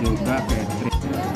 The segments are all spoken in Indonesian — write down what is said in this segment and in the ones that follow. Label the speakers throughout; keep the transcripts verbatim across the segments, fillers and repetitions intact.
Speaker 1: juga Catherine.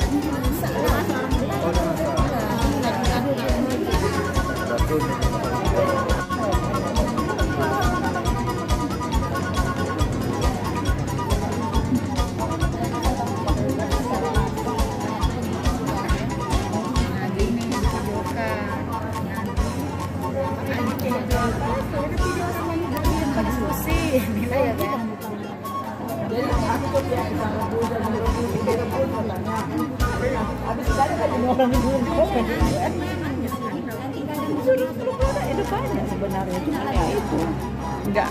Speaker 2: Itu banyak sebenarnya, cuma ya itu enggak.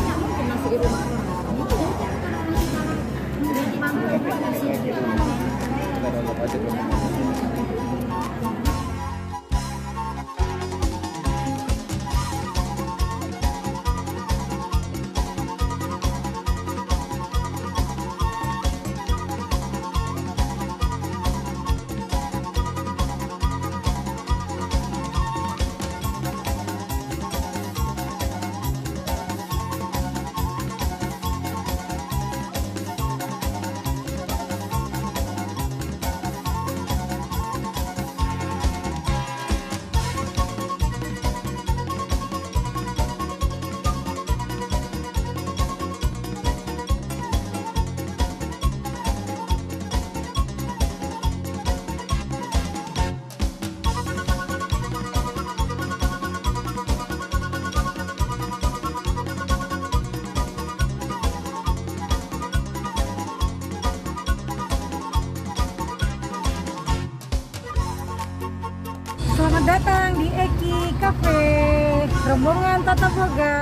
Speaker 3: Selamat datang di Eki Cafe, rombongan Tata Boga.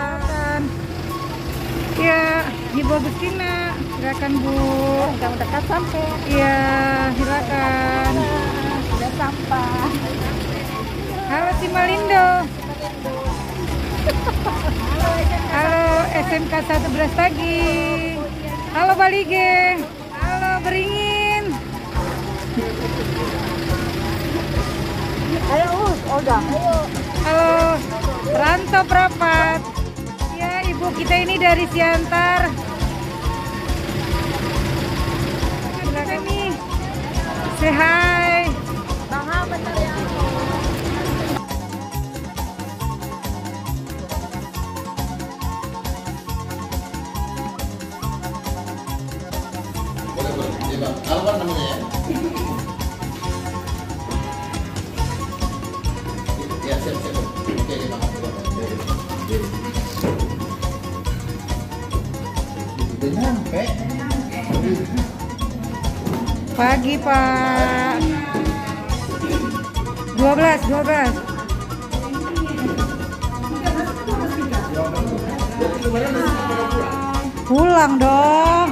Speaker 3: Ya, Ibu Agustina, silakan Bu.
Speaker 2: Udah dekat sampai.
Speaker 3: Iya, silakan.
Speaker 2: Sudah sampai.
Speaker 3: Halo si Malindo. Halo S M K satu Brastagi. Halo Balige. Halo Beringin.
Speaker 2: Ayo, udah. Ayo.
Speaker 3: Halo Ranto Prapat. Ya, ibu kita ini dari Siantar. Silakan nih. Say hi.
Speaker 2: Bangga bener ya.
Speaker 4: Boleh, boleh. Ya, Bang. Apa namanya ya? Ya, siap, siap. Oke, oke, Bang. Udah nyampe.
Speaker 3: Pagi Pak. dua belas, dua belas. Pulang dong.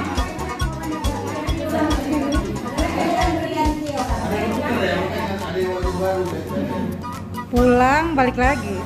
Speaker 3: Pulang balik lagi.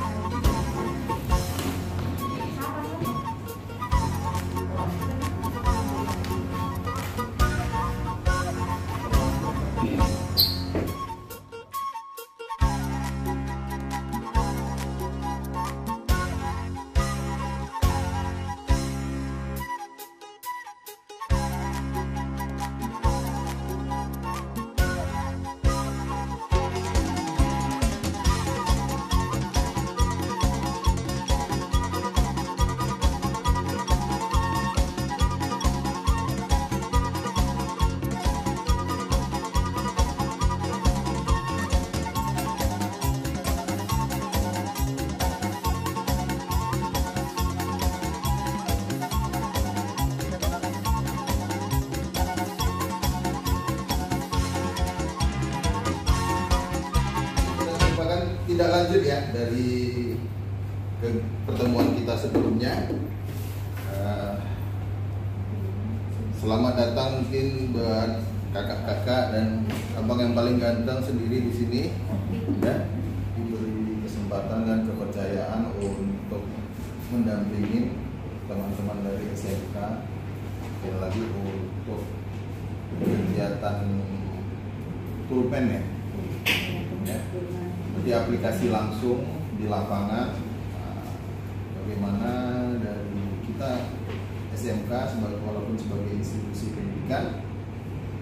Speaker 4: Tidak lanjut ya dari ke pertemuan kita sebelumnya. Uh, selamat datang mungkin buat kakak-kakak dan abang yang paling ganteng sendiri di sini, ya, diberi kesempatan dan kepercayaan untuk mendampingi teman-teman dari S M K dan lagi untuk kegiatan pulpen ya. Ya. Di aplikasi langsung di lapangan, bagaimana dari kita S M K sebagai walaupun sebagai institusi pendidikan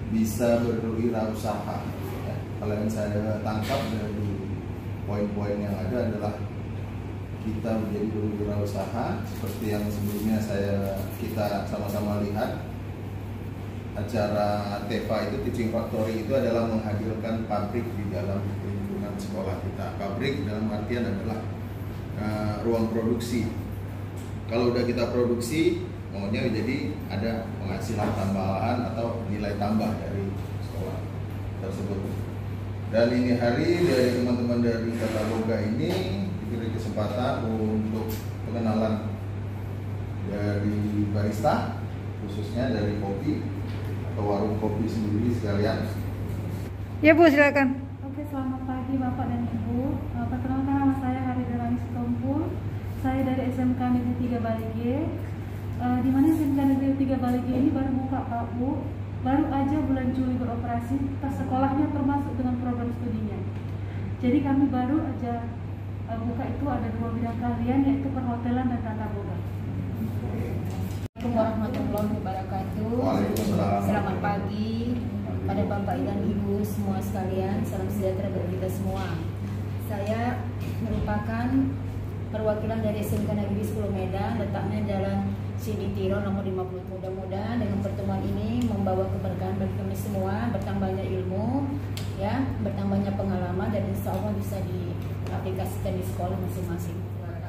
Speaker 4: bisa berwirausaha. Ya, kalau yang saya tangkap dari poin-poin yang ada adalah kita menjadi berwirausaha seperti yang sebelumnya saya kita sama-sama lihat acara T E F A itu, Teaching Factory itu adalah menghadirkan pabrik di dalam lingkungan sekolah kita. Pabrik dalam artian adalah uh, ruang produksi. Kalau udah kita produksi, maunya jadi ada penghasilan tambahan atau nilai tambah dari sekolah tersebut. Dan ini hari dari teman-teman dari Tata Boga ini diberi kesempatan untuk pengenalan dari barista, khususnya dari kopi atau warung kopi sendiri sekalian.
Speaker 3: Ya Bu, silakan.
Speaker 1: Oke, selamat pagi Bapak dan Ibu. Uh, perkenalkan nama saya Harida Rani Sitompul. Saya dari S M K Negeri tiga Balige. Uh, di mana S M K Negeri tiga Balige ini baru buka Pak Bu. Baru aja bulan Juli beroperasi. Tas sekolahnya termasuk dengan program studinya. Jadi kami baru aja uh, buka itu ada dua bidang keahlian, yaitu perhotelan dan tata boga.
Speaker 2: Assalamualaikum warahmatullahi wabarakatuh.
Speaker 4: Waalaikumsalam.
Speaker 2: Selamat pagi pada Bapak dan Ibu semua sekalian. Salam sejahtera bagi kita semua. Saya merupakan perwakilan dari S M K Negeri sepuluh Medan, letaknya Jalan Sidi Tiro nomor lima puluh. Mudah-mudahan dengan pertemuan ini membawa keberkahan bagi kami semua, bertambahnya ilmu, ya, bertambahnya pengalaman, dan insya Allah bisa diaplikasikan di sekolah masing-masing.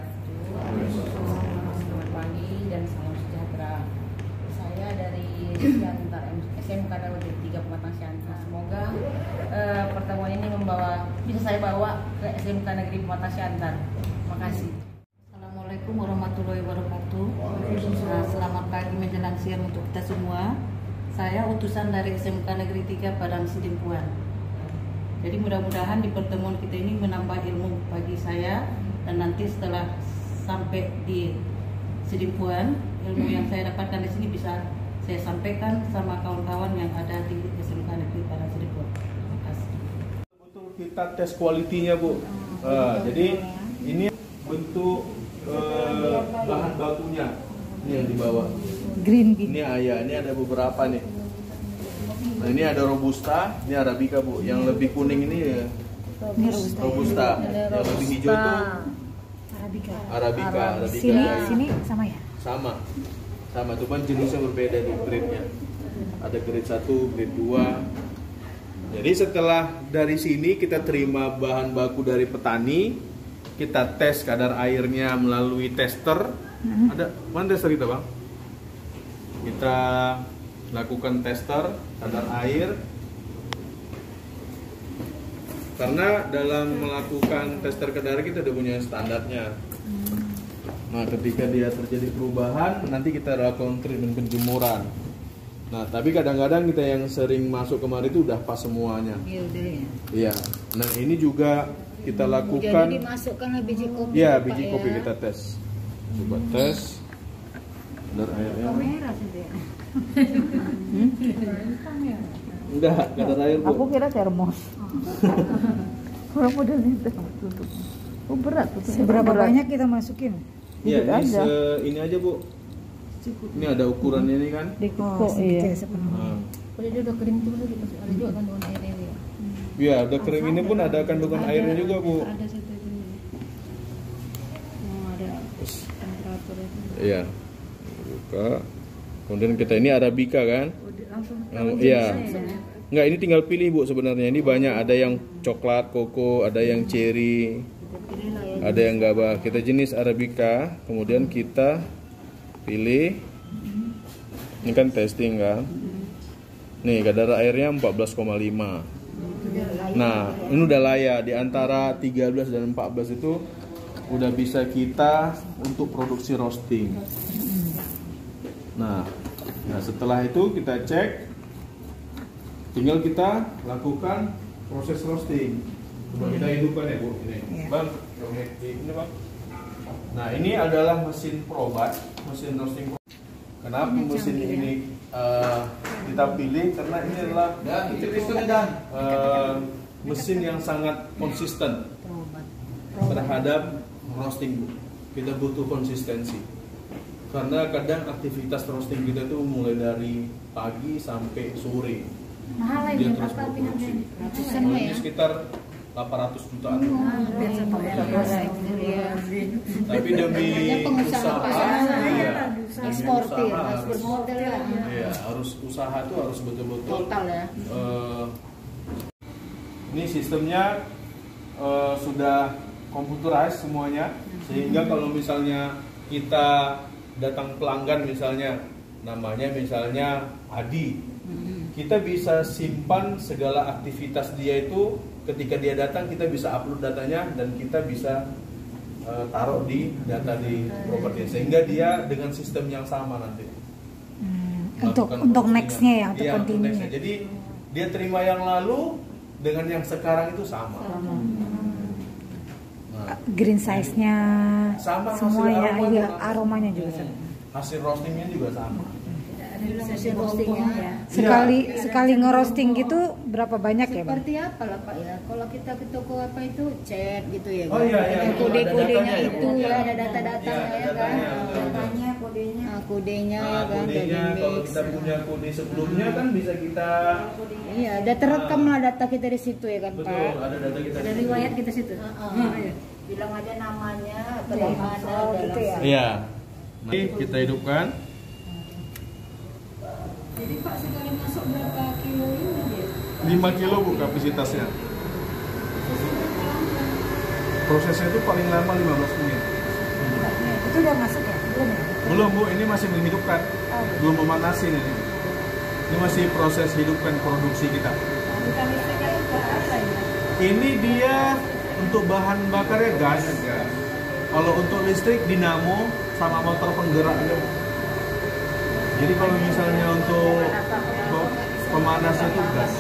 Speaker 2: Selamat pagi dan salam sejahtera. Saya dari Siantar S M K Negeri tiga Pematang Siantar. Semoga uh, pertemuan ini membawa bisa saya bawa ke S M K Negeri Pematang Siantar. Terima kasih. Assalamualaikum warahmatullahi wabarakatuh. Nah, selamat pagi menjelang siang untuk kita semua. Saya utusan dari S M K Negeri tiga Padang Sidimpuan. Jadi mudah-mudahan di pertemuan kita ini menambah ilmu bagi saya, dan nanti setelah sampai di Sidimpuan, ilmu yang saya dapatkan di sini bisa saya sampaikan sama kawan-kawan yang ada di S M K Negeri Padang Sidimpuan. Terima kasih.
Speaker 5: Betul kita tes kualitinya Bu. Uh, jadi ini bentuk uh, bahan bakunya. Ini yang dibawa.
Speaker 3: Green bean.
Speaker 5: Ini ayah, ini ada beberapa nih. Nah ini ada robusta, ini arabica Bu. Yang lebih kuning ini ya
Speaker 3: Ini robusta.
Speaker 5: robusta. Yang lebih hijau itu
Speaker 3: Arabica.
Speaker 5: arabica. Arabica.
Speaker 3: Sini, sini sama ya?
Speaker 5: Sama, sama. Cuman jenisnya berbeda nih grade-nya. Ada grade satu, grade dua. Jadi setelah dari sini kita terima bahan baku dari petani, kita tes kadar airnya melalui tester. Hmm. Ada mana tester kita Bang? Kita lakukan tester kadar air. Karena dalam melakukan tester kadar kita udah punya standarnya. Nah, ketika dia terjadi perubahan, nanti kita lakukan treatment penjemuran. Nah, tapi kadang-kadang kita yang sering masuk kemari itu udah pas semuanya.
Speaker 2: Iya, udah ya.
Speaker 5: Iya. Nah, ini juga kita lakukan.
Speaker 2: Jadi dimasukkan biji kopi.
Speaker 5: Iya,
Speaker 2: Pak,
Speaker 5: biji
Speaker 2: ya.
Speaker 5: kopi kita tes. Coba tes. Kadar airnya.
Speaker 2: Merah sih ya.
Speaker 5: Enggak, kadar air Bu.
Speaker 3: Aku kira termos. Orang model itu tutup. Oh berat tuh. Seberapa banyak kita masukin?
Speaker 5: Iya, ini,
Speaker 3: aja.
Speaker 5: se ini aja Bu. Ini ada ukurannya ini kan.
Speaker 3: Di koko iya.
Speaker 5: Nah.
Speaker 2: Udah dia udah kering tuh lagi masuk ada juga kandungan airnya ya.
Speaker 5: Iya, udah kering ini pun ada kandungan airnya juga Bu.
Speaker 2: Ada satu itu. Oh, ada temperatur itu.
Speaker 5: Iya. Buka. Kemudian kita ini arabica kan? Nah, iya. Enggak, ini tinggal pilih Bu sebenarnya. Ini banyak, ada yang coklat, koko, ada yang cherry. Ada yang gabah. Kita jenis arabica, kemudian kita pilih. Ini kan testing kan? Nih, kadar airnya empat belas koma lima. Nah, ini udah layak. Di antara tiga belas dan empat belas itu udah bisa kita untuk produksi roasting. Nah, nah setelah itu kita cek, tinggal kita lakukan proses roasting. Coba kita hidupkan ya Bu, ini, yeah. Bang, ini Bang. Nah ini adalah mesin probat, mesin roasting. Kenapa mesin ini uh, kita pilih? Karena ini adalah uh, mesin yang sangat konsisten terhadap roasting Bu. Kita butuh konsistensi. Karena kadang aktivitas roasting kita itu mulai dari pagi sampai sore.
Speaker 3: Mahal lah
Speaker 5: dia
Speaker 3: ini,
Speaker 5: terus
Speaker 3: apa
Speaker 5: berproduksi.
Speaker 2: Ratusan
Speaker 5: Kalau
Speaker 2: ya.
Speaker 5: ini sekitar delapan ratus jutaan. Tapi demi
Speaker 2: Namanya pengusaha
Speaker 5: usaha,
Speaker 2: pasaran,
Speaker 5: iya, demi
Speaker 2: eksportir,
Speaker 5: usaha
Speaker 2: harus
Speaker 5: harus,
Speaker 2: bermodal ya.
Speaker 5: iya, harus usaha tuh harus betul-betul.
Speaker 2: Total ya.
Speaker 5: eh, ini sistemnya eh, sudah computerized semuanya, sehingga kalau misalnya kita datang pelanggan misalnya, namanya misalnya Adi, kita bisa simpan segala aktivitas dia itu. Ketika dia datang kita bisa upload datanya dan kita bisa uh, taruh di data di properti, sehingga dia dengan sistem yang sama nanti.
Speaker 3: Hmm, untuk
Speaker 5: Melakukan
Speaker 3: untuk
Speaker 5: postingan.
Speaker 3: nextnya ya, untuk
Speaker 5: Iya, untuk
Speaker 3: continue.
Speaker 5: nextnya. Jadi dia terima yang lalu dengan yang sekarang itu sama. Nah,
Speaker 3: Green size-nya,
Speaker 5: sama hasil
Speaker 3: semuanya,
Speaker 5: aroma
Speaker 3: iya,
Speaker 5: juga.
Speaker 3: aromanya juga sama.
Speaker 5: hasil roastingnya juga sama.
Speaker 2: Hasil roastingnya ya.
Speaker 3: Sekali sekali ngerosting gitu berapa banyak ya, Bang?
Speaker 2: Seperti apa lah Pak ya? Kalau kita ke toko apa itu chat gitu ya.
Speaker 5: Oh, iya, iya,
Speaker 2: Dengan
Speaker 5: itu
Speaker 2: kode-kodenya
Speaker 5: ada datanya ya,
Speaker 2: itu
Speaker 5: Bu?
Speaker 2: ya, ada data-data
Speaker 5: Iya,
Speaker 2: ya kan.
Speaker 5: datanya.
Speaker 2: Datanya, kodenya. Nah, kodenya
Speaker 5: Nah,
Speaker 2: ya kan dari
Speaker 5: kodenya kalau
Speaker 2: mix.
Speaker 5: kita punya kode sebelumnya kan bisa kita
Speaker 2: Iya, ada terekam lah data kita di situ ya kan
Speaker 5: betul
Speaker 2: Pak.
Speaker 5: ada data kita.
Speaker 2: Ada
Speaker 5: di situ.
Speaker 2: riwayat kita situ. Bilang aja namanya, dari mana,
Speaker 3: Oh,
Speaker 2: dalam
Speaker 3: gitu ya.
Speaker 5: Iya. Nanti kita hidupkan.
Speaker 1: Jadi Pak sekali masuk berapa kilo ini dia?
Speaker 5: lima kilo bu kapasitasnya. Prosesnya itu paling lama lima belas menit.
Speaker 3: Itu udah masuk ya? Belum ya?
Speaker 5: Belum bu, ini masih menghidupkan. Belum memanasin ini. Ini masih proses hidupkan produksi kita.
Speaker 1: Bukan listriknya itu apa ya?
Speaker 5: Ini dia untuk bahan bakarnya gas. Kalau untuk listrik dinamo sama motor penggeraknya. Jadi kalau misalnya untuk pemanasnya itu gas.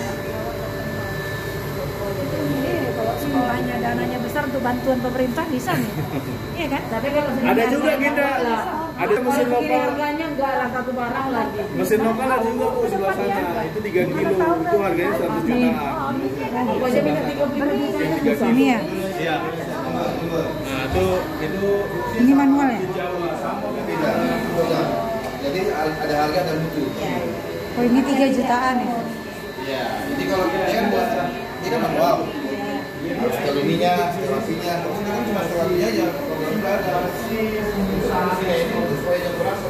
Speaker 3: Ini kalau sekolahnya dananya besar untuk bantuan pemerintah bisa nih. Iya kan? Tapi kalau
Speaker 5: Ada juga kita, ada mesin lokal.
Speaker 2: harganya enggak lah satu barang lagi.
Speaker 5: Mesin lokal ada juga bu sebelah sana. Itu tiga kilo, itu harganya seratus jutaan.
Speaker 2: Pokoknya minta tiga puluh juta.
Speaker 5: tiga kilo.
Speaker 3: Ini ya?
Speaker 5: Iya. Nah itu itu
Speaker 3: Ini manual ya?
Speaker 5: Jawa sama kan
Speaker 4: Tidak,
Speaker 5: tidak.
Speaker 4: jadi ada harga dan mutu.
Speaker 3: Oh ini tiga jutaan ya?
Speaker 4: Ya, jadi kalau ini kan buat ini kan manual. Harus kelininya, stelasinya, kalau ini kan cuma stelasinya aja, programnya nggak ada. Fungsinya ini supaya yang beras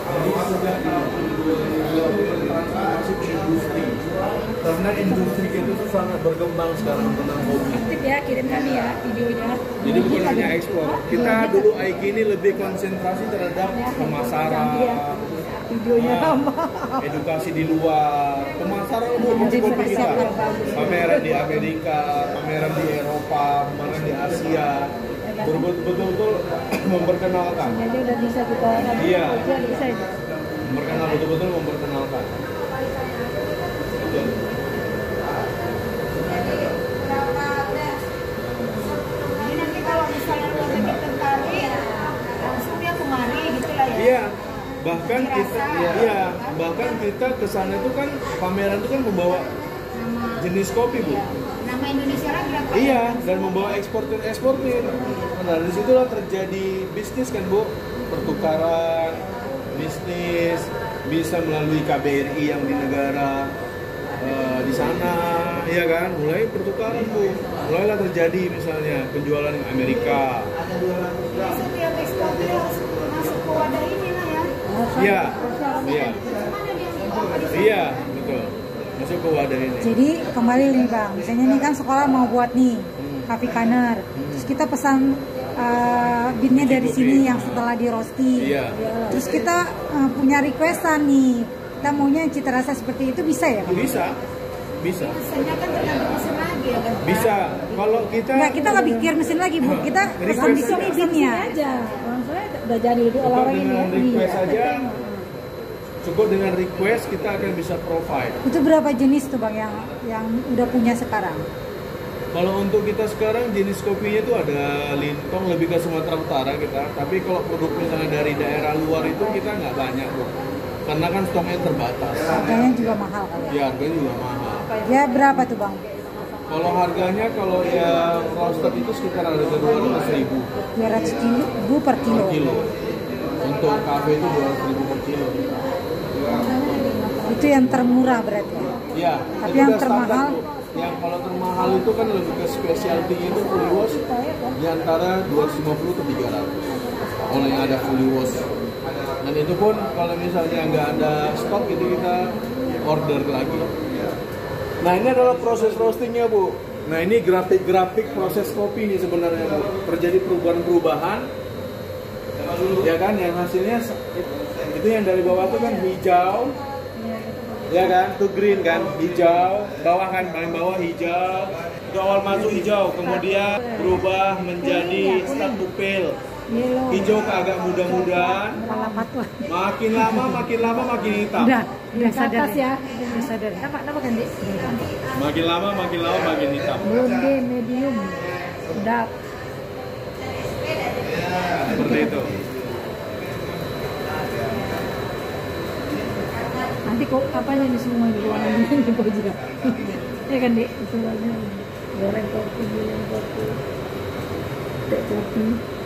Speaker 5: Karena industri itu tuh sangat berkembang sekarang tentang hobi.
Speaker 3: Aktif ya, kirim kami ya videonya.
Speaker 5: Jadi bukan hanya ekspor. Kita dulu I G ini lebih konsentrasi terhadap pemasaran,
Speaker 3: Videonya
Speaker 5: ah,
Speaker 3: sama.
Speaker 5: edukasi di luar, pemasaran umum
Speaker 3: Jadi
Speaker 5: kopi kita.
Speaker 3: persiapan bagus.
Speaker 5: Pameran di Amerika, pameran di Eropa, pameran di Asia. Betul-betul memperkenalkan.
Speaker 3: Jadi udah bisa kita
Speaker 5: Iya.
Speaker 3: kerja bisa ya.
Speaker 5: Memperkenal betul-betul memperkenalkan.
Speaker 2: Jadi nanti kalau misalnya lu lagi tertarik, langsung dia kemari gitu lah ya.
Speaker 5: Iya, bahkan kita, iya, bahkan kita ke sana itu kan pameran itu kan membawa
Speaker 2: Nama
Speaker 5: jenis kopi bu.
Speaker 2: nama Indonesia lagi apa?
Speaker 5: Iya, dan membawa eksportir eksportir. Nah dari situlah terjadi bisnis kan bu, pertukaran bisnis bisa melalui K B R I yang di negara eh, di sana, iya kan, mulai pertukaran bu, mulailah terjadi misalnya penjualan di Amerika.
Speaker 2: Jadi setiap eksportir harus masuk ke wadah ini lah ya.
Speaker 5: Iya, iya, iya, betul, masuk ke wadah ini.
Speaker 3: Jadi kembali nih Bang, misalnya nih kan sekolah mau buat nih coffee canner, terus kita pesan uh, beannya dari sini yang setelah di roasting,
Speaker 5: Iya.
Speaker 3: terus kita uh, punya requestan nih, kita maunya cita rasa seperti itu bisa ya Bang?
Speaker 5: Bisa, bisa,
Speaker 2: Pesannya kan tergantung mesin lagi ya kan. Pak?
Speaker 5: bisa. Kalau kita
Speaker 3: Enggak, kita nggak pikir mesin lagi Bu, kita pesan di sini beannya aja. Udah jadi lebih
Speaker 5: cukup
Speaker 3: orang ini
Speaker 5: dengan
Speaker 3: ya.
Speaker 5: request saja, cukup dengan request kita akan bisa provide.
Speaker 3: Itu berapa jenis tuh Bang yang yang udah punya sekarang?
Speaker 5: Kalau untuk kita sekarang jenis kopinya itu ada Lintong, lebih ke Sumatera Utara kita. Tapi kalau produk misalnya dari daerah luar itu kita nggak banyak bu, karena kan stoknya terbatas.
Speaker 3: Harganya juga mahal kali ya.
Speaker 5: Ya harganya juga mahal.
Speaker 3: Ya berapa tuh Bang?
Speaker 5: Kalau harganya kalau yang roasted itu sekitar harga dua ratus ribu
Speaker 3: dua ratus ribu per
Speaker 5: per
Speaker 3: kilo.
Speaker 5: kilo. Untuk kafe itu dua ratus ribu per kilo.
Speaker 3: Itu yang termurah berarti ya.
Speaker 5: Ya,
Speaker 3: Tapi
Speaker 5: itu
Speaker 3: yang
Speaker 5: udah standar,
Speaker 3: termahal?
Speaker 5: Bu. Yang kalau termahal itu kan lebih ke specialty itu fully wash di antara dua ratus lima puluh ke tiga ratus. Kalau yang ada fully wash. Dan itu pun kalau misalnya nggak ada stok itu kita order lagi. Nah ini adalah proses roastingnya, Bu. Nah ini grafik-grafik proses kopi ini sebenarnya, Bu. Terjadi perubahan-perubahan, ya kan? Yang hasilnya itu yang dari bawah itu kan hijau, ya kan? Itu green kan, hijau. Bawah kan paling bawah hijau. Itu awal masuk hijau, kemudian berubah menjadi start to pale. Hijau ke agak muda-mudaan. Makin lama, makin lama makin hitam.
Speaker 3: Udah, udah sadar ya. Udah sadar.
Speaker 2: Apa apa kan, Dik?
Speaker 5: Makin lama, makin lama makin hitam.
Speaker 2: Belum deh, medium. Udah.
Speaker 5: Seperti itu.
Speaker 2: Nanti kok apanya di semua di ruangan ini di bawah juga. Ya kan, Dik? Semuanya goreng kopi, goreng kopi. Teh kopi.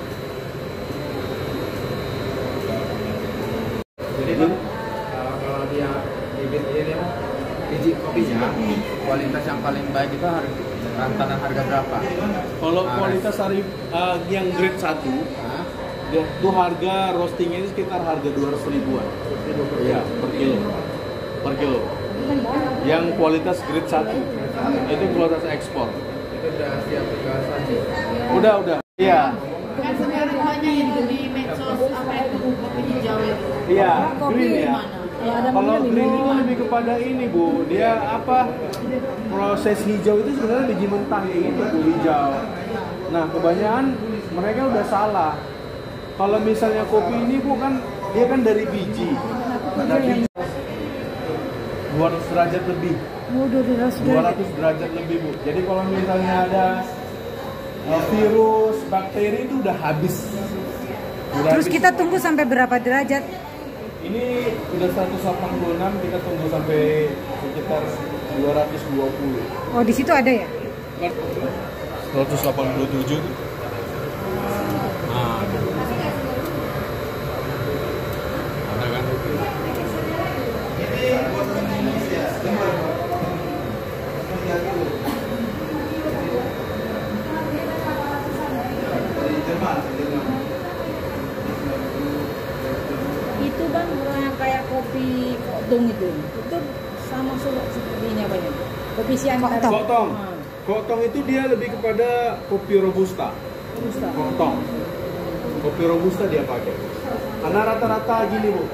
Speaker 6: Jadi kan kalau, kalau dia bibit ini biji kopinya kualitas yang paling baik itu harga rantanan harga berapa?
Speaker 5: Kalau
Speaker 6: Nah,
Speaker 5: kualitas hari uh, yang grade satu,
Speaker 6: Hah?
Speaker 5: itu harga roastingnya ini sekitar harga dua ratus ribuan. Iya, per kilo. Per kilo. Yang kualitas grade satu itu kualitas ekspor.
Speaker 6: Itu udah siap ke saji.
Speaker 5: Udah, udah. Iya.
Speaker 2: Kan sekarang banyak itu di medsos apa itu kopi hijau itu.
Speaker 5: Iya,
Speaker 2: Kopi
Speaker 5: green ya.
Speaker 2: gimana?
Speaker 5: Kalau green itu lebih kepada ini, Bu. Dia apa? Proses hijau itu sebenarnya biji mentah kayak gitu, Bu, hijau. Nah, kebanyakan mereka udah salah. Kalau misalnya kopi ini, Bu, kan dia kan dari biji. Dari dua ratus derajat lebih. dua ratus derajat lebih, Bu. Jadi kalau misalnya ada uh, virus, bakteri itu udah habis. Udah
Speaker 3: Terus
Speaker 5: habis.
Speaker 3: kita tunggu sampai berapa derajat?
Speaker 5: Ini udah seratus delapan puluh enam, kita tunggu sampai sekitar dua ratus dua puluh.
Speaker 3: Oh, di situ ada ya?
Speaker 5: seratus delapan puluh tujuh. Nah, ada kan?
Speaker 2: Itu Bang, yang kayak kopi kotong itu. Itu sama seperti ini apa ya? Kopi siantar.
Speaker 5: Kotong.
Speaker 2: Ah,
Speaker 5: Kotong itu dia lebih kepada kopi robusta.
Speaker 2: Robusta.
Speaker 5: Kotong. Kopi robusta dia pakai. Karena rata-rata gini, Bu.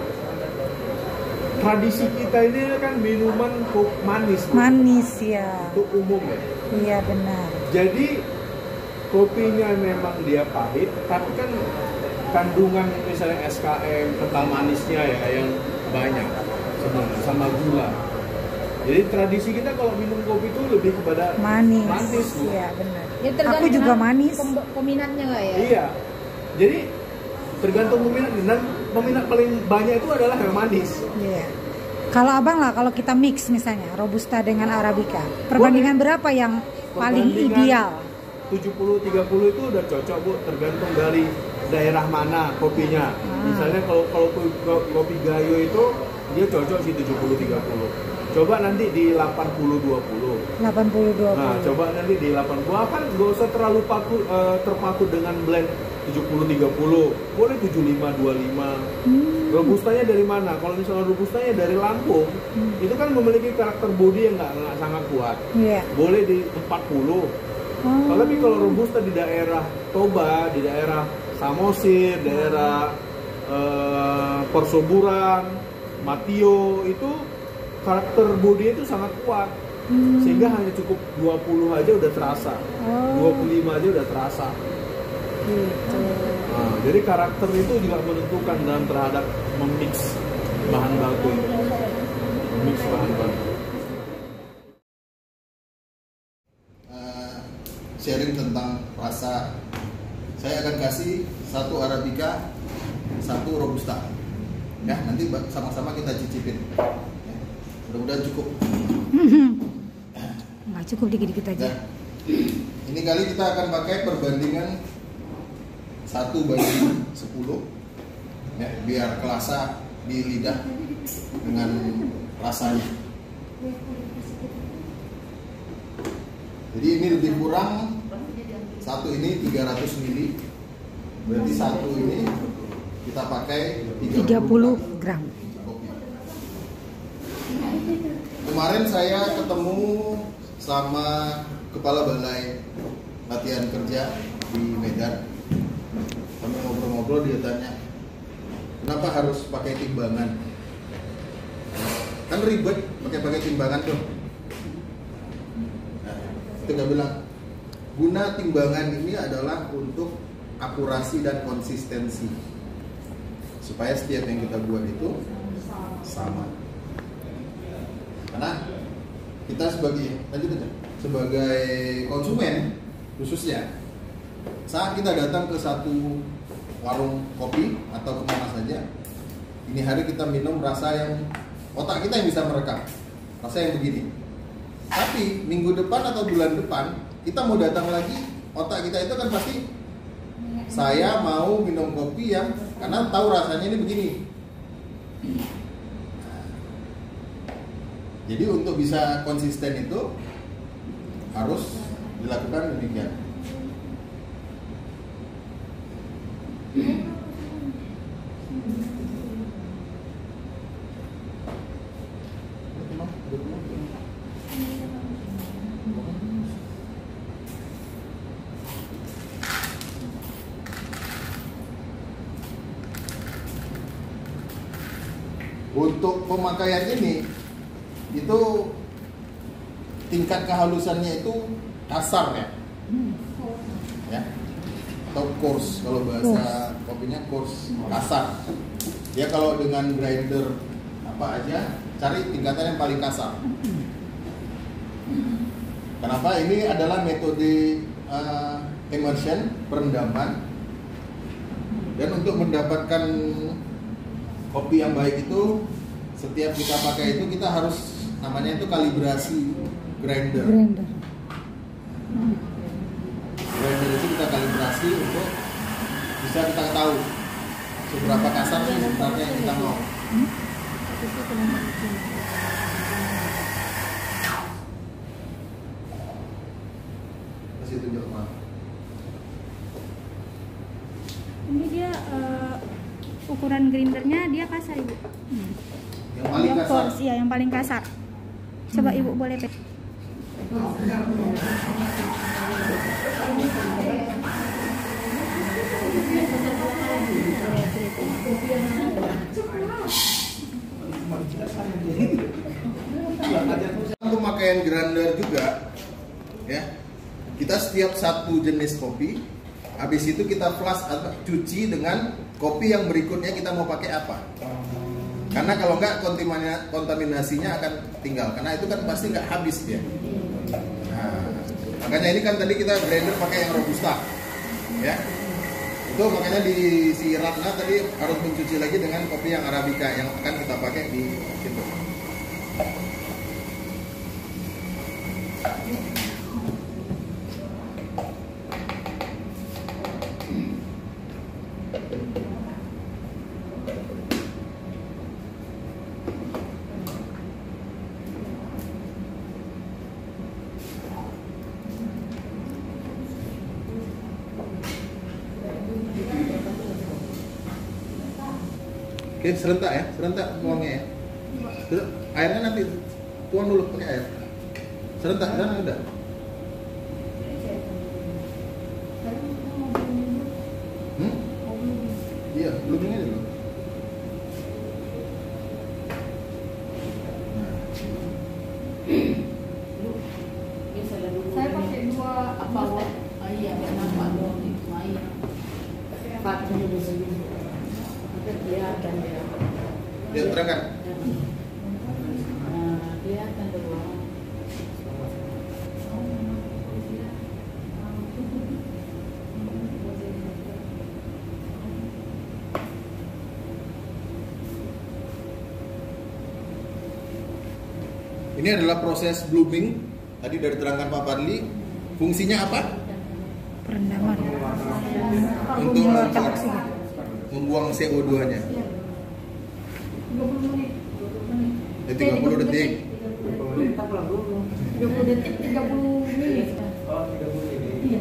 Speaker 5: Tradisi kita ini kan minuman kopi manis, Bu.
Speaker 3: Manis ya.
Speaker 5: Itu umum ya.
Speaker 3: Iya benar.
Speaker 5: Jadi kopinya memang dia pahit, tapi kan kandungan misalnya S K M, kental manisnya ya yang banyak sebenarnya sama gula. Jadi tradisi kita kalau minum kopi itu lebih kepada
Speaker 3: Manis.
Speaker 5: manis, Bu.
Speaker 3: Iya benar.
Speaker 2: Ya, tergantung
Speaker 3: Aku juga
Speaker 2: dengan
Speaker 3: manis.
Speaker 2: pem- Peminatnya nggak ya?
Speaker 5: Iya. Jadi tergantung peminat, dan peminat paling banyak itu adalah yang manis.
Speaker 3: Iya. Kalau abang lah, kalau kita mix misalnya robusta dengan arabica, perbandingan berapa yang paling
Speaker 5: Perbandingan
Speaker 3: ideal?
Speaker 5: tujuh puluh tiga puluh itu udah cocok, Bu, tergantung dari daerah mana kopinya. Misalnya kalau kalau kopi, kopi Gayo itu dia cocok sih tujuh puluh tiga puluh. Coba nanti di delapan puluh dua puluh.
Speaker 3: delapan puluh dua puluh.
Speaker 5: Nah, coba nanti di delapan puluh kan nggak usah terlalu paku, eh, terpaku dengan blend tujuh puluh tiga puluh. Boleh tujuh puluh lima dua puluh lima.
Speaker 3: Hmm.
Speaker 5: Robustanya dari mana? Kalau misalnya robustanya dari Lampung,
Speaker 3: Hmm.
Speaker 5: itu kan memiliki karakter bodi yang nggak nggak sangat kuat.
Speaker 3: Iya.
Speaker 5: Boleh di empat puluh.
Speaker 3: Oh.
Speaker 5: Tapi kalau robusta di daerah Toba, di daerah Samosir, daerah eh, Persoburan, Matio itu karakter bodi itu sangat kuat.
Speaker 3: Hmm.
Speaker 5: Sehingga hanya cukup dua puluh aja udah terasa.
Speaker 3: Oh.
Speaker 5: dua puluh lima aja udah terasa.
Speaker 3: Gitu.
Speaker 5: Nah, jadi karakter itu juga menentukan dalam terhadap memix bahan baku itu. Memix bahan baku.
Speaker 4: Uh, sharing tentang rasa, saya akan kasih satu arabica, satu robusta. Ya, nanti sama-sama kita cicipin. Ya, mudah-mudahan cukup.
Speaker 3: Nggak cukup dikit-dikit aja.
Speaker 4: Nah, ini kali kita akan pakai perbandingan satu banding sepuluh, ya, biar kelasa di lidah dengan rasanya. Jadi ini lebih kurang satu ini tiga ratus mili. Berarti satu ini kita pakai
Speaker 3: tiga puluh gram.
Speaker 4: kopi. Kemarin saya ketemu sama kepala balai latihan kerja di Medan. Kami ngobrol-ngobrol, dia tanya, kenapa harus pakai timbangan? Kan ribet pakai-pakai timbangan tuh. Nah, kita bilang, guna timbangan ini adalah untuk akurasi dan konsistensi, supaya setiap yang kita buat itu sama. Karena kita sebagai lanjut aja, sebagai konsumen khususnya, saat kita datang ke satu warung kopi atau kemana saja, ini hari kita minum rasa yang otak kita yang bisa merekam, rasa yang begini. Tapi minggu depan atau bulan depan kita mau datang lagi, otak kita itu kan pasti, saya mau minum kopi yang karena tahu rasanya ini begini. Jadi untuk bisa konsisten itu harus dilakukan demikian. Untuk pemakaian ini, itu tingkat kehalusannya itu kasar ya, ya, atau coarse kalau bahasa kopinya coarse, kasar. Ya kalau dengan grinder apa aja, cari tingkatan yang paling kasar. Kenapa? Ini adalah metode uh, immersion, perendaman, dan untuk mendapatkan kopi yang baik itu, setiap kita pakai itu kita harus, namanya itu kalibrasi grinder.
Speaker 3: Grinder.
Speaker 4: Grinder itu kita kalibrasi untuk bisa kita tahu seberapa kasar sih sebenarnya yang kita mau. Kasih tunjuk maaf.
Speaker 7: Ini dia uh, ukuran grindernya dia kasar, Ibu. Hmm.
Speaker 4: Yang paling
Speaker 7: Dia
Speaker 4: kasar.
Speaker 7: coarse, ya, yang paling kasar. Coba Ibu boleh pe.
Speaker 4: Pemakaian grinder juga, ya. Kita setiap satu jenis kopi, habis itu kita flash atau cuci dengan kopi yang berikutnya kita mau pakai apa. Karena kalau enggak kontaminasinya akan tinggal, karena itu kan pasti nggak habis dia. Nah, makanya ini kan tadi kita grinder pakai yang robusta, ya. Itu makanya di si Ratna tadi harus mencuci lagi dengan kopi yang arabica yang akan kita pakai di situ. Oke, serentak ya, serentak tuangnya ya. Terus airnya nanti tuang dulu pakai air. Serentak dan udah. Hmm? Iya, belum ini dulu.
Speaker 2: Saya pakai dua apa? Oh iya, kenapa dong itu air? Pakai dulu sini. Dia akan dia.
Speaker 4: Dia terangkan.
Speaker 2: Nah, dia akan dulu.
Speaker 4: Ini adalah proses blooming. Tadi dari terangkan Pak Fadli. Fungsinya apa?
Speaker 3: Perendaman.
Speaker 4: Untuk
Speaker 3: Mengeluarkan oksigen.
Speaker 4: membuang C O dua nya. tiga puluh detik.
Speaker 2: dua puluh detik, tiga puluh menit.
Speaker 6: bawah tiga puluh ini.
Speaker 1: Iya.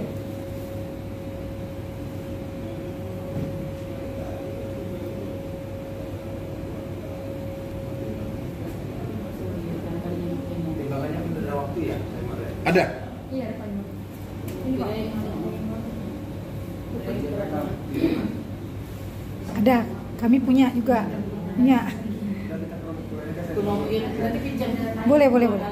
Speaker 6: Timbangannya udah ada waktu ya, saya marah.
Speaker 4: Ada?
Speaker 7: Iya, ada Pak. Ini Pak.
Speaker 3: Ada, kami punya juga. Punya. Boleh, boleh, boleh.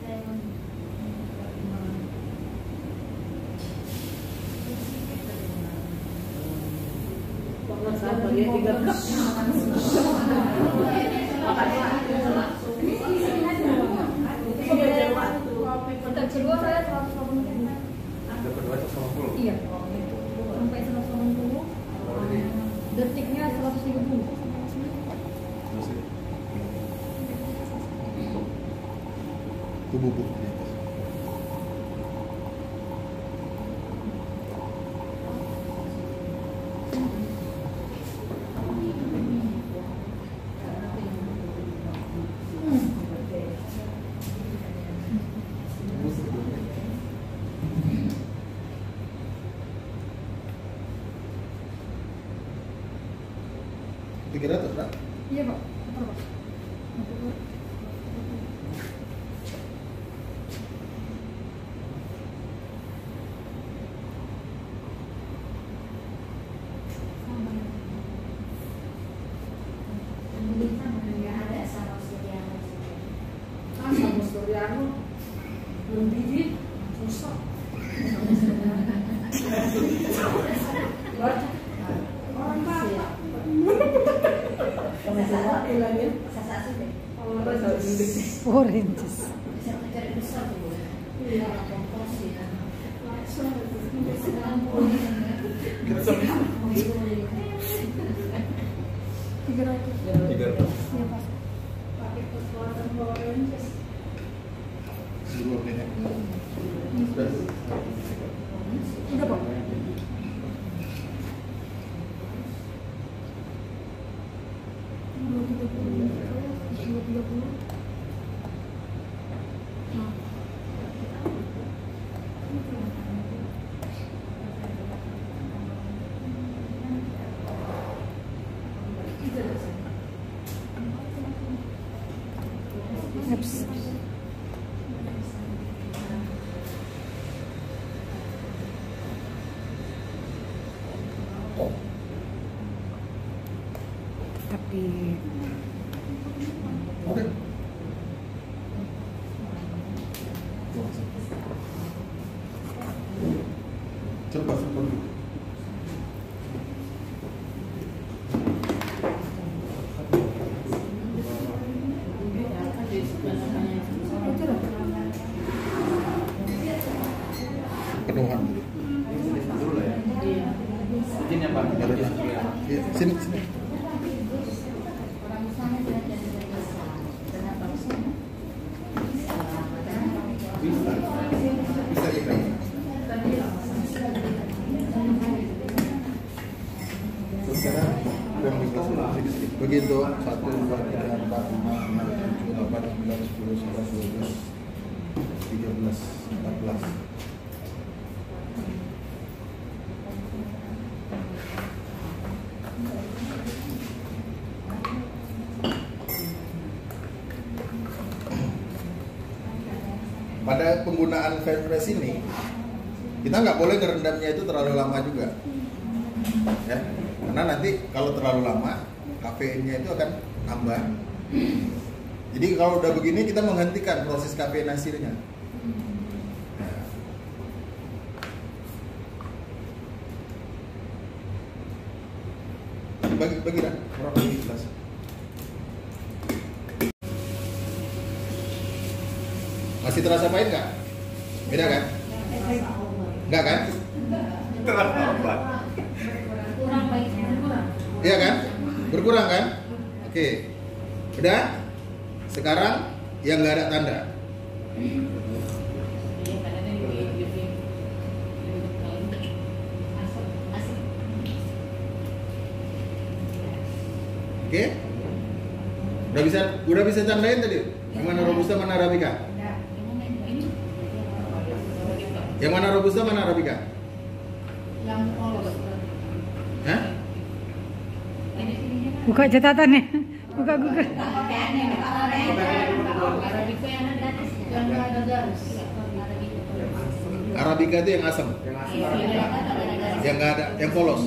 Speaker 7: Untuk kedua saya seratus delapan puluh.
Speaker 6: Ada kedua seratus lima puluh.
Speaker 7: Iya. Sampai seratus delapan puluh. Detiknya seratus tiga puluh.
Speaker 4: Tubuh bu. Tiga ratus, Pak?
Speaker 7: Iya, Pak. Betul, Pak.
Speaker 3: Oranges.
Speaker 7: Tiga ratus.
Speaker 4: Tiga ratus.
Speaker 7: Iya, Pak. Pakai kekuatan oranges.
Speaker 4: Dua menit.
Speaker 7: Udah, Pak. Dua tiga puluh. Dua tiga puluh.
Speaker 3: Ups. Tapi
Speaker 4: Oke. Cepat, cepat. Penuhan dulu.
Speaker 6: Dulu lah ya. Izin ya Pak.
Speaker 4: Ya, sini, sini. Bisa kita. Sekarang begitu satu dua tiga empat lima enam tujuh delapan sembilan sepuluh sebelas dua belas tiga belas empat belas. Pada penggunaan fan press ini kita nggak boleh ngerendamnya itu terlalu lama juga, ya, karena nanti kalau terlalu lama kafeinnya itu akan tambah. Jadi kalau udah begini kita menghentikan proses kafeinasinya. Nah. Bagi bagi dah, orang bagi kelas. Masih terasa pahit nggak? Beda kan? Nggak kan?
Speaker 6: Terasa apa?
Speaker 7: Kurang baik kurang.
Speaker 4: Iya kan? Berkurang kan? Oke. Udah? Sekarang yang nggak ada tanda. Oke? Udah bisa udah bisa tandain tadi? Yang mana robusta, mana arabica? Yang mana robusta, mana arabica?
Speaker 2: Yang polos.
Speaker 4: Hah?
Speaker 3: Buka catatannya. Buka Google.
Speaker 2: Arabica yang ada garis. Yang ada garis.
Speaker 4: Arabica itu yang asam,
Speaker 6: Yang asli Arabica.
Speaker 4: yang nggak ada, yang polos.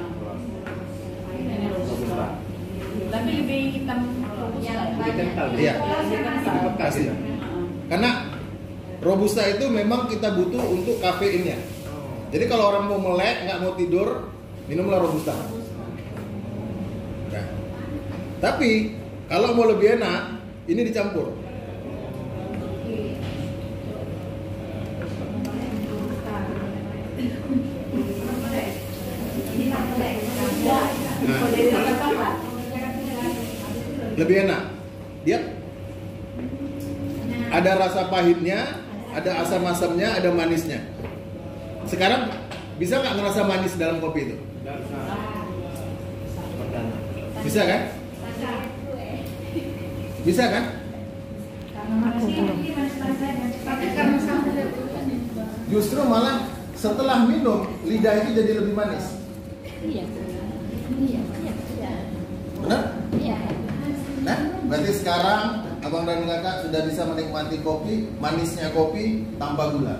Speaker 6: Robusta.
Speaker 2: Tapi lebih hitam robusta.
Speaker 6: Lebih kental.
Speaker 4: Iya.
Speaker 6: Lebih pekat
Speaker 4: Pasti.
Speaker 6: gitu.
Speaker 4: Karena robusta itu memang kita butuh untuk kafeinnya. Jadi kalau orang mau melek, nggak mau tidur, minumlah robusta. Nah, tapi kalau mau lebih enak, ini dicampur. Nah, lebih enak. Dia ada rasa pahitnya, ada asam-asamnya, ada manisnya. Sekarang bisa nggak ngerasa manis dalam kopi itu? Bisa kan? Bisa kan? Justru malah setelah minum lidah itu jadi lebih manis.
Speaker 2: Iya. Iya.
Speaker 4: Benar?
Speaker 2: Iya.
Speaker 4: Nah, berarti sekarang abang dan kakak sudah bisa menikmati kopi, manisnya kopi tanpa gula.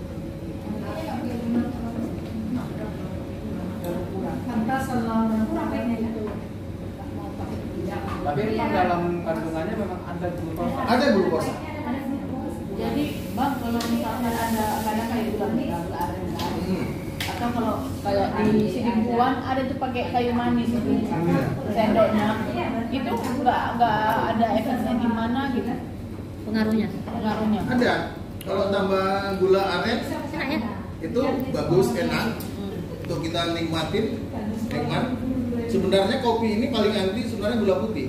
Speaker 6: Tapi memang dalam kandungannya memang ada glukosa.
Speaker 4: Ada glukosa.
Speaker 2: Jadi bang, kalau misalkan ada kadang kayak gula gula aren
Speaker 4: Hmm.
Speaker 2: atau kalau kayak di Sidimbuan ada tuh pakai kayu manis itu sendoknya, itu nggak nggak ada efeknya gimana gitu pengaruhnya pengaruhnya.
Speaker 4: Ada. Kalau tambah gula aren itu bagus, enak untuk kita nikmatin, nikmat. Sebenarnya kopi ini paling anti sebenarnya gula putih.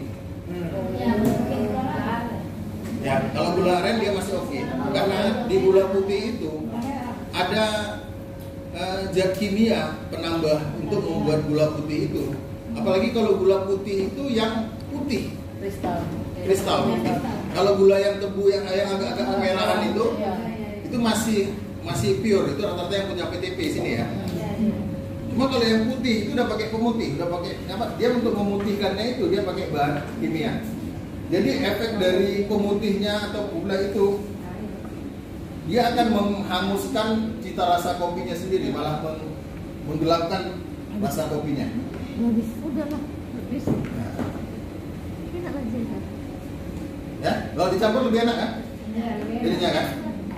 Speaker 4: Ya, kalau gula aren dia masih oke. Karena di gula putih itu ada uh, zat kimia penambah untuk membuat gula putih itu. Apalagi kalau gula putih itu yang putih,
Speaker 2: Kristal.
Speaker 4: kristal. Kalau gula yang tebu yang yang agak-agak kemerahan itu, itu masih masih pure. Itu rata-rata yang punya P T P sini ya. Cuma kalau yang putih itu udah pakai pemutih, udah pakai apa? Dia untuk memutihkannya itu dia pakai bahan kimia. Jadi efek dari pemutihnya atau gula itu dia akan menghanguskan cita rasa kopinya sendiri, malah meng- menggelapkan rasa kopinya.
Speaker 7: Habis, udah lah, habis.
Speaker 4: Nah,
Speaker 7: Enak aja kan?
Speaker 4: ya, kalau dicampur lebih enak kan? Jadinya kan?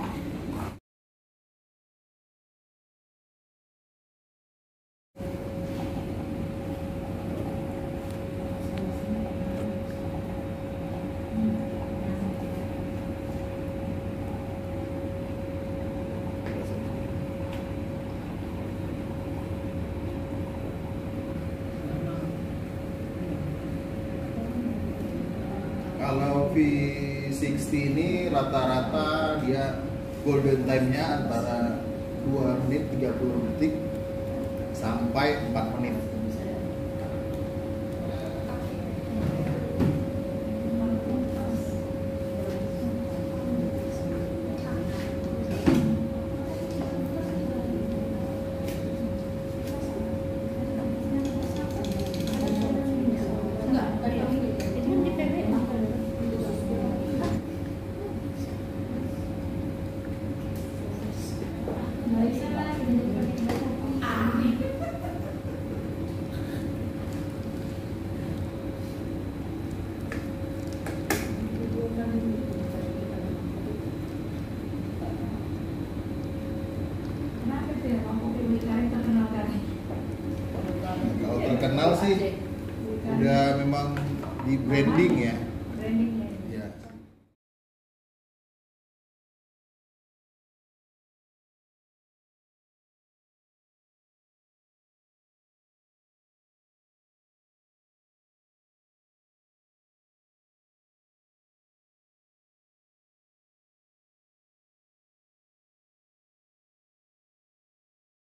Speaker 4: Kalau V enam puluh ini rata-rata dia golden time-nya antara dua menit tiga puluh detik sampai empat menit. Kalau terkenal sih udah memang di branding ya.